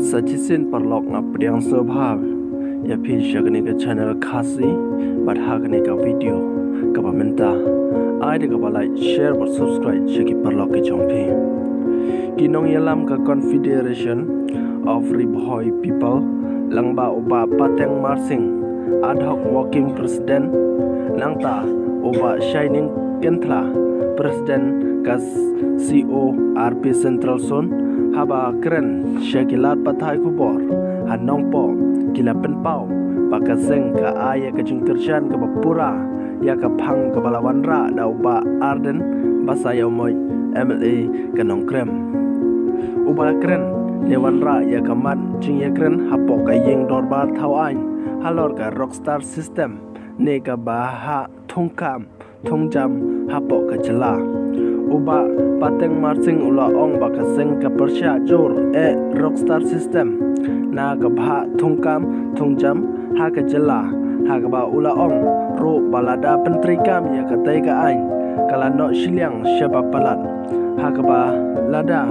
Sajisin perlok ngap yang sebab ya pisah kini ke channel kasih badha kini ke video kapa minta ai de kapa like share dan subscribe syaki perlok ke jompi kinong yalam ke Confederation of Ribohoi People langba uba pateng marsing ad hoc walking president langta uba shining kentla president kas CORP Central Zone haba keren syakilat patai kubor hanong po kila penpau pakaseng ka aya ka jingkersyan ka bapura ya ka phang ka balawanra da uba arden basaya moy MLA ka nongkrem uba keren lewanra ya ka man jing ya keren hapo ka yeng dorbar thawain halor ka rockstar system ne ka baha thongkam thongjam hapo ka jela uba pateng marsing ula ong bakaseng ka persya jor rockstar system na ka bha thongkam thongjam ha ka jela ha ka ba ula ong ro balada pentri kam ya ka tai ka ain kala no shiliang shaba palat ha ka ba lada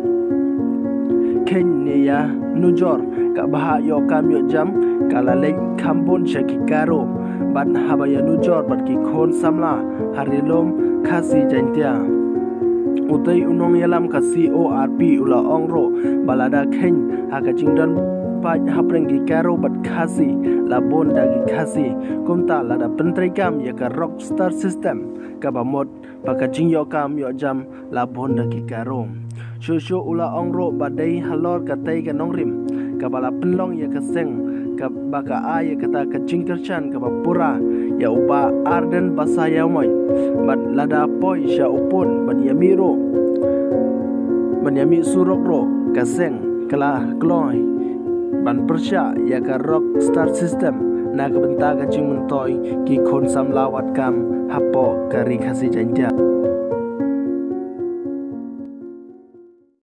kenya nujor ka bha yo kam yo jam kala le khambon shaki karo ban habaya nujor bat ki khon samla harilom khasi jantia utai unong yalam ka CORP ula ongro balada khen ha ka jingdan pa hapreng ki karo bat khasi labon dagi khasi kumta lada pentrai kam ya ka rockstar system ka bamot baka jingyo kam yo jam labon dagi karo shushu ula ongro badai halor ka tai ka nongrim ka bala penlong ya ka seng ka baka ay kata ka jingkersyan ka bapura ya uba arden basaya moy bat lada poi sya upun ban yamiro ban yami surokro ka seng kala kloy ban persya ya ka rockstar system na ka benta ka jing mentoy ki khon sam lawat kam hapo ka ri khasi janja